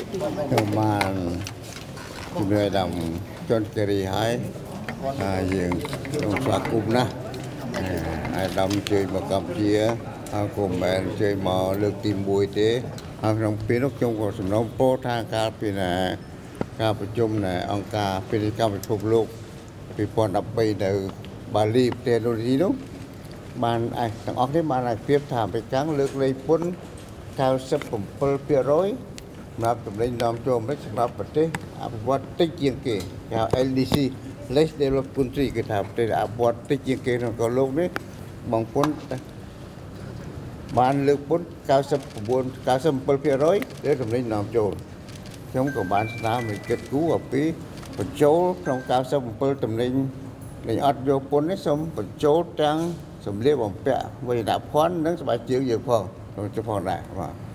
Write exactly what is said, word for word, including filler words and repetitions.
ประมาณជំនួយដំជន់គិរីហើយយើងក្នុងស្វាគមន៍ណាអាយដំជួយមកកម្ពុជាហើយក៏មិនមែនជួយមកលើកទីមួយទេហើយក្នុងពេលនោះខ្ញុំក៏សំណូមពរថាការពីណាការប្រជុំនៃអង្គការពាណិជ្ជកម្មពិភពលោកពីរពាន់ដប់បីនៅបាលីប្រទេសឥណ្ឌូនេស៊ីនោះបានអាចទាំងអស់នេះបានអាភិបថាអាមេរិកលើកលែងពន្ធ เก้าสิบเปอร์เซ็นต์ សម្រាប់តម្លៃនាំចូលអាមេរិកសម្រាប់ប្រទេសអភិវឌ្ឍតិចជាងគេគេហៅ L D C Less Developed Country គឺថាប្រទេសអភិវឌ្ឍតិចជាងគេក្នុងកោលោកនេះបងពន្ធបានលើកពន្ធ เก้าสิบเก้า เก้าสิบเปอร์เซ็นต์ លើតម្លៃនាំចូលខ្ញុំក៏បានស្នើឲ្យគិតគូរអំពីបញ្ចូលក្នុង เก้าสิบเปอร์ តម្លៃនៃអត់យកពន្ធនេះសូមបញ្ចូលទាំងសម្លៀកបំពាក់វិញ្ញាភ័ណ្ឌនិងស្បែកជើងយើងផង Chúng ta